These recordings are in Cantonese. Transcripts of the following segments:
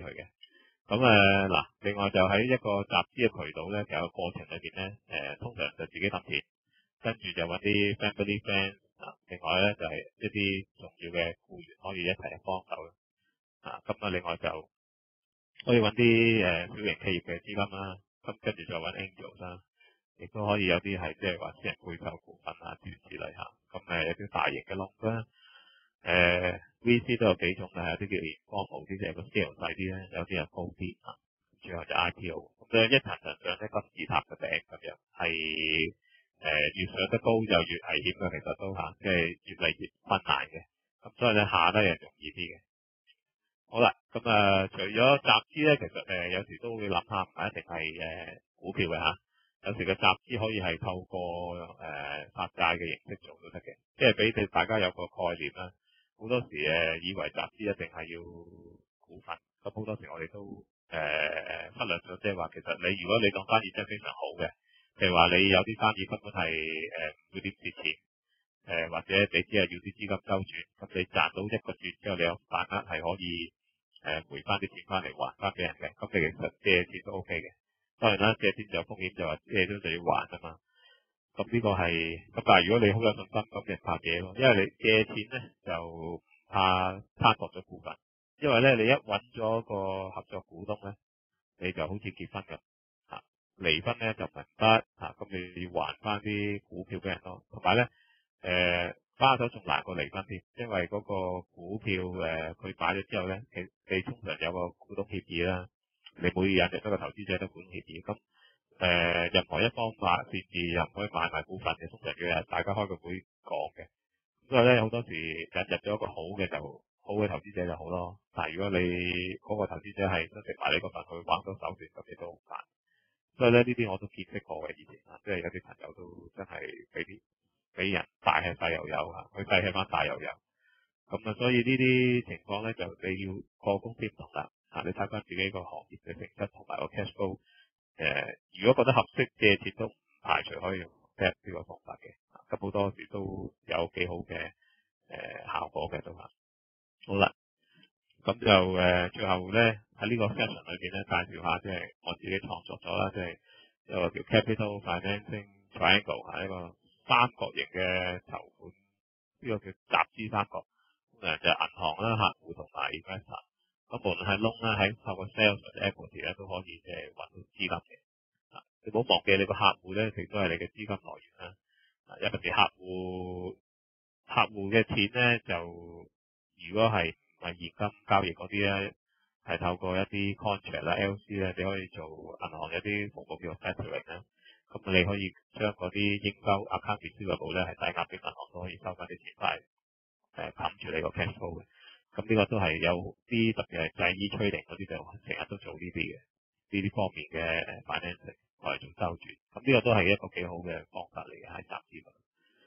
佢嘅。咁嗱，另外就喺一個集資嘅渠道咧，其實個過程裏邊咧，通常就自己揼錢，跟住就揾啲 family friends 啊，另外咧就係一啲重要嘅僱員可以一齊幫手啊。咁另外就可以揾啲小型企業嘅資金啦，咁跟住再揾 angel 啦，亦都可以有啲係即係話私人配售股份啊諸如此類嚇。咁有啲大型嘅 loan 啦。VC 都有幾種嘅，有啲叫連光冇啲，就係個 scale 細啲咧，有啲又高啲啊。最後就 IPO，咁咧一層層上咧金字塔嘅頂咁樣，係越上得高就越危險嘅，其實都嚇，即係越嚟越困難嘅。咁所以咧下得又容易啲嘅。好啦，咁除咗集資咧，其實有時都會諗下，唔係一定係股票嘅嚇。有時嘅集資可以係透過發債嘅形式做都得嘅，即係俾大家有個概念啦。好多時以為集資一定係要股份，咁好多時我哋都忽略咗，即係話其實如果你當生意真係非常好嘅，譬如話你有啲生意根本係唔會點蝕錢，或者你只係要啲資金周轉，咁你賺到一個月之後，你有把握係可以回翻啲錢翻嚟還翻俾人嘅，咁你其實借錢都 OK 嘅。當然啦，借錢就有風險，就話借咗就要還啊嘛。咁呢個係咁，但係如果你好有信心，咁就怕借咯，因為你借錢咧就怕攤薄咗股份，因為咧你一揾咗個合作股東咧，你就好似結婚咁嚇，離婚咧就唔得嚇，咁你要還翻啲股票俾人咯，同埋咧花手仲難過離婚添，因為嗰個股票佢擺咗之後咧，你通常有個股東協議啦，你每引入一個投資者都股東協議咁。任何一方話擅自又唔可以買賣股份嘅，通常要大家開個會講嘅。所以咧好多時引入咗一個好嘅投資者就好咯。但係如果你嗰個投資者係想食埋你嗰份去玩到手段，咁你都好煩。所以咧呢啲我都見識過嘅以前啊，即係有啲朋友都真係俾人大吃細又有嚇，佢細吃翻大又有。咁啊，所以呢啲情況咧就你要個公司唔同啦嚇，你睇翻自己個行業嘅性質同埋個 cash flow。如果覺得合適借錢都唔排除可以用 debt 呢個方法嘅，咁好多時都有幾好嘅效果嘅都係。好啦，咁就最後咧喺呢個 session 裏邊咧介紹下，即係我自己創作咗啦，即係一個叫 Capital Financing Triangle 係一個三角形嘅籌款，呢個叫集資三角，就係銀行啦、客戶同埋 investor。咁無論係 loan 啦，喺透過 sales 或者 equity 咧都可以即係揾到資金嘅。你唔好忘記你個客戶咧，亦都係你嘅資金來源啦。尤其是客戶嘅錢咧，就如果係唔係現金交易嗰啲咧，係透過一啲 contract 啦、LC 咧，你可以做銀行有啲服務叫做 factoring 啦。咁你可以將嗰啲應收 account receivable 咧係抵押俾銀行，都可以收翻啲錢翻嚟冚住你個 cash flow 嘅。咁呢個都係有啲特別係製衣 trading 嗰啲就成日都做呢啲嘅呢啲方面嘅financing。我嚟做周轉，咁呢個都係一個幾好嘅方法嚟嘅喺集資度。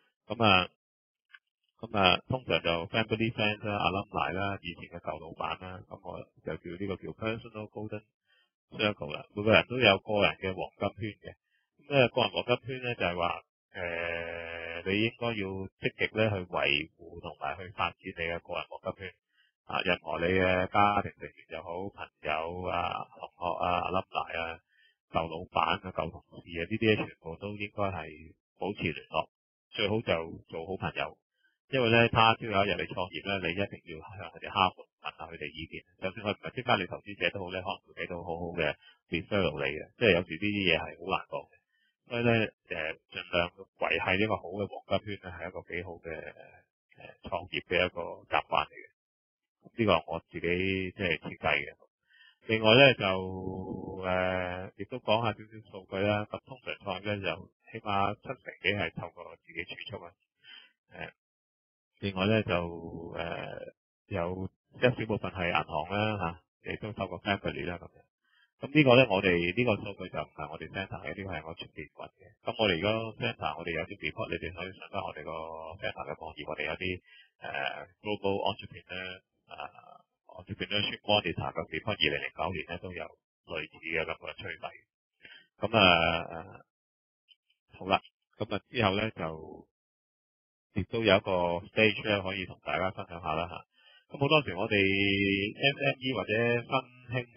咁通常就 family friends 啦、alumni 啦、以前嘅舊老闆啦，咁我就叫呢個叫 personal golden circle 啦。每個人都有個人嘅黃金圈嘅。咁個人黃金圈咧就係話你應該要積極咧去維護同埋去發展你嘅個人黃金圈。任何你嘅家庭成員又好、朋友啊、同學啊、alumni 啊。舊老闆啊、舊同事啊，呢啲全部都應該係保持聯絡，最好就做好朋友。因為咧，他朝有一日你創業咧，你一定要向佢哋敲門問下佢哋意見。就算佢唔係即刻你投資者都好咧，可能會俾到好好嘅 referral 你嘅。即係有時呢啲嘢係好難講嘅。所以咧，盡量維係呢個好嘅黃金圈咧，係一個幾好嘅創業嘅一個習慣嚟嘅。呢個係我自己即係設計嘅。另外咧就亦都講下少少數據啦。咁通常創業咧就起碼70%幾係透過自己儲蓄啊。另外咧就有一小部分係銀行啦嚇，亦都透過 family 啦咁樣。咁呢個咧我哋呢個數據就唔係我哋 center 嘅，呢個係我出邊揾嘅。咁我哋而家 center 我哋有啲 report，你哋可以上翻我哋個 center 嘅網頁，我哋有啲global entrepreneur entrepreneurship monitor 嘅 report， 2009年咧都有類似嘅咁嘅趨勢。咁好啦，咁之後咧就亦都有一個 stage 咧可以同大家分享下啦嚇。咁好多時我哋 SME 或者新興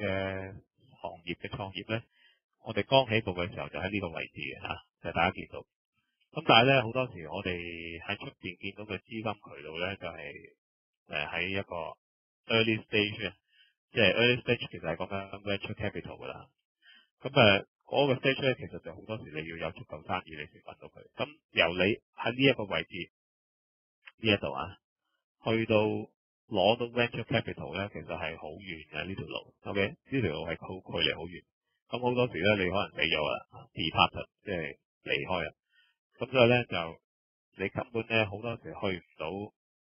創業咧，我哋剛起步嘅時候就喺呢個位置嘅就大家見到。咁但係咧好多時我哋喺出邊見到嘅資金渠道咧，就係喺一個 early stage 即係 early stage 其實係講緊 venture capital 噶啦。咁嗰個 stage 咧，其實就好多時你要有足夠生意你先揾到佢。咁由你喺呢一個位置呢一度去到攞到 venture capital 咧，其實係好遠嘅呢條路。OK，呢條路係距離好遠。咁好多時咧，你可能死咗啦 depart 即係離開啦。咁所以咧就你根本咧好多時去唔到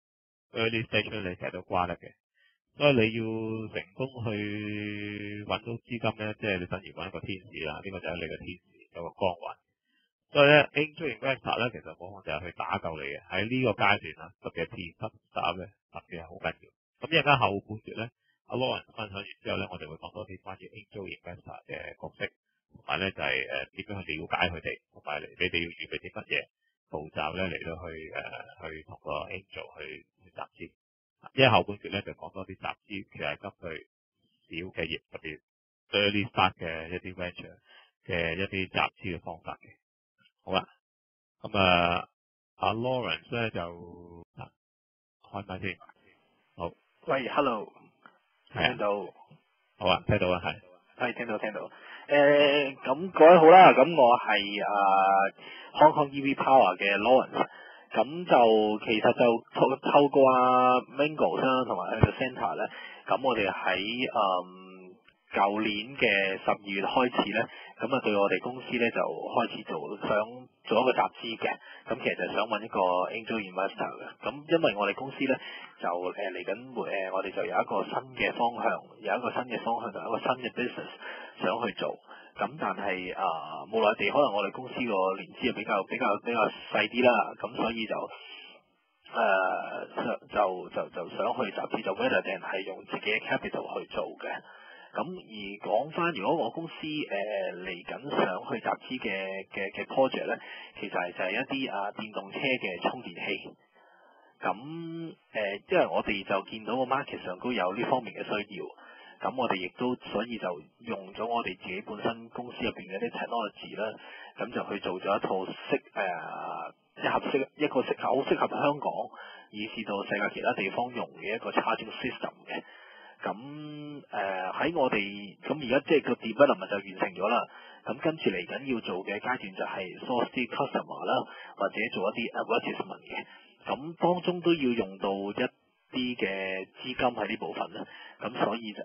early stage 咧，你其實都瓜得嘅。所以你要成功去揾到資金咧，即係你等於揾一個天使啦。呢個就係你嘅天使，有個光環。所以咧 angel investor 咧，其實往往就係去打救你嘅。喺呢個階段特別係 P 級咧，特別係好緊要。咁一陣間後半段咧，阿 Lawrence 分享完之後咧，我哋會講多啲關於 angel investor 嘅角色，同埋咧就係點樣去了解佢哋，同埋你哋要預備啲乜嘢步驟咧嚟到去同個 angel 去集資。因為後半段咧就講多啲集資，其實係針對小企業特別 early start 嘅一啲 venture 嘅一啲集資嘅方法嘅。好啦，咁阿 Lawrence 咧就開麥先。好， 喂，hello，聽到， 好啊，聽到啊， 係聽到。咁各位好啦，咁我係Hong Kong EV Power 嘅 Lawrence，咁就其實就透過Mingo 啦，同埋佢嘅 Centre 咧，咁我哋喺舊年嘅12月開始咧，咁對我哋公司咧就開始想做一個集資嘅，咁其實就想揾一個 angel investor 嘅，咁因為我哋公司咧就嚟緊我哋就有一個新嘅方向，同一個新嘅 business 想去做，咁但係無奈地可能我哋公司個年資比較細啲啦，咁所以就想去集資，就 rather than 係用自己嘅 capital 去做嘅。咁而講翻，如果我公司嚟緊想去集資嘅 project 咧，其實就係一啲電動車嘅充電器。咁因為我哋就見到個 market 上都有呢方面嘅需要，咁我哋亦都所以就用咗我哋自己本身公司入邊嘅啲 technology 啦，咁就去做咗一套一個好適合香港以至到世界其他地方用嘅一個 charging system 嘅。咁喺我哋咁而家即係個 development 就完成咗啦。咁跟住嚟緊要做嘅階段就係 source 啲 customer 啦，或者做一啲 advertisement 嘅。咁當中都要用到一啲嘅資金喺呢部分啦。咁所以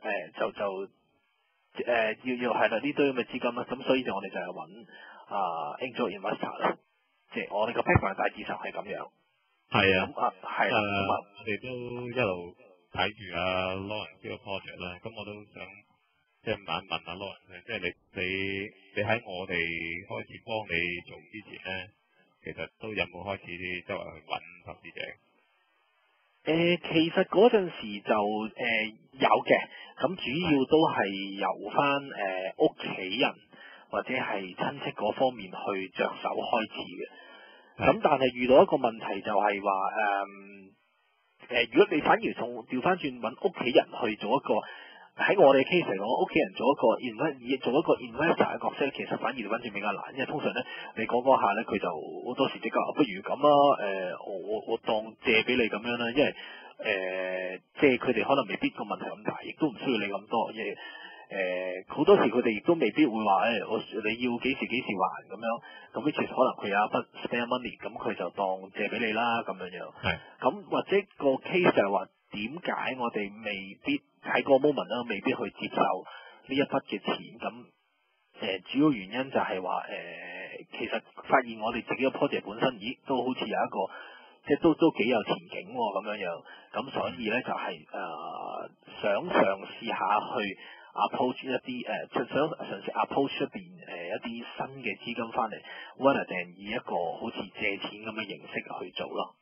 要係啦呢堆咁嘅資金啦。咁所以我哋就係揾angel investor 啦。即係我哋個 background 大致上係咁樣。 係啊。 咁係啦。 我哋都一路睇住阿 Lawrence 呢個 project 啦，咁我都想即係問阿 Lawrence，即係你喺我哋開始幫你做之前咧，其實都有冇開始啲周圍去揾投資者？ 其實嗰陣時就有嘅，咁主要都係由翻屋企人或者係親戚嗰方面去着手開始嘅。咁但係遇到一個問題就係話如果你反而調翻轉揾屋企人去做一個喺我哋 case 嚟講，屋企人做一個 investor 嘅角色，其實反而調翻轉比較難，因為通常咧你講嗰下咧，佢就好多時即刻不如咁啦，我當借俾你咁樣啦，因為即係佢哋可能未必個問題咁大，亦都唔需要你咁多，因為好多時佢哋亦都未必會話你要幾時還咁樣，咁 which is 可能佢有一筆 spare money， 咁佢就當借俾你啦咁樣。咁或者個 case 就係話點解我哋未必喺個 moment 啦，未必去接受呢一筆嘅錢？咁主要原因就係話其實發現我哋自己嘅 project 本身，都好似有一個即係都幾有前景咁樣。咁所以咧就係想嘗試下去approach 一啲想嘗試 approach 出邊一啲新嘅資金翻嚟 rather than 以一個好似借錢咁嘅形式去做咯。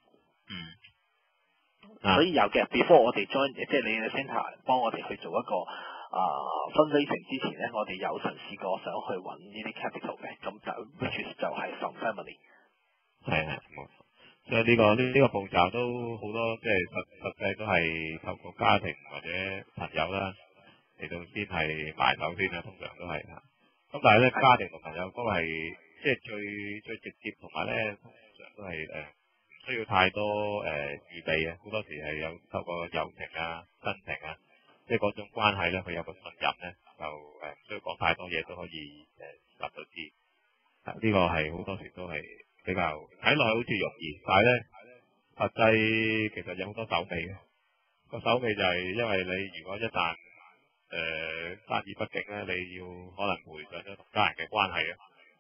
所以有嘅 before 我哋 join 即係你嘅 centre 幫我哋去做一個fundraising 之前咧，我哋有嘗試過想去揾呢啲 capital 嘅，咁which 就係 from family。 係冇錯。所以呢個步驟都好多，即係實際都係透過家庭或者朋友啦。 嚟到先係埋手先啦，通常都係嚇。咁但係咧，家庭同朋友都係即係最直接，同埋咧通常都係唔需要太多預備嘅，好多時係有透過友情啊、親情啊，即係嗰種關係咧，佢有個信任咧，就唔需要講太多嘢都可以答到知。呢個係好多時都係比較睇落去好似容易，但係咧實際其實有好多手尾嘅。個手尾就係因為你如果一旦生意不景咧，你要可能賠上咗同家人嘅關係啊。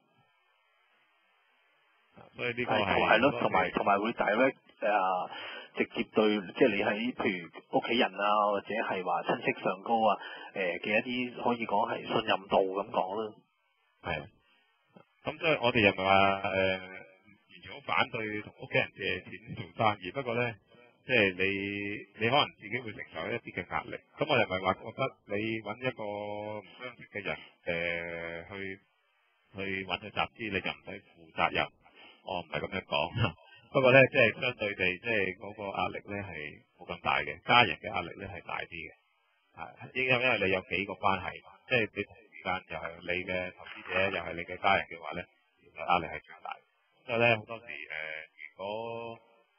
所以呢個係咯，同埋會 direct 直接對，即係你喺譬如屋企人啊，或者係話親戚上高啊嘅一啲可以講係信任度咁講啦。 係啊。咁所以我哋又唔係話完全好反對同屋企人借錢做生意，不過咧，即係你可能自己會承受一啲嘅壓力。咁我又唔係話覺得你揾一個唔相識嘅人去揾佢集資，你就唔使負責任。我唔係咁樣講。不過咧，即係相對地，即係嗰個壓力咧係冇咁大嘅，家人嘅壓力咧係大啲嘅。係，因為你有幾個關係，即係你同時間又係你嘅投資者，又係你嘅家人嘅話咧，其實壓力係最大。所以咧好多時如果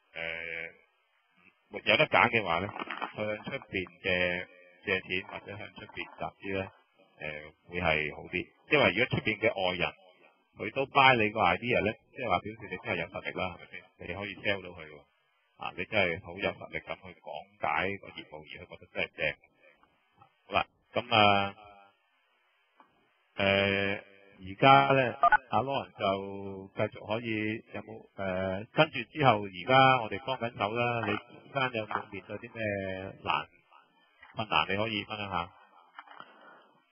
有得揀嘅話咧，向出邊嘅借錢或者向出邊集資咧，會係好啲。因為如果出邊嘅外人佢都 buy 你個 idea 咧，即係話表示你真係有實力啦，係咪先？你可以 sell 到佢喎。你真係好有實力咁去講解個業務，而佢覺得真係正。好啦，咁而家咧，阿 Lawrence 就繼續可以有冇跟住之後，而家我哋幫緊手啦。你間有冇面對啲咩困難？你可以分享下。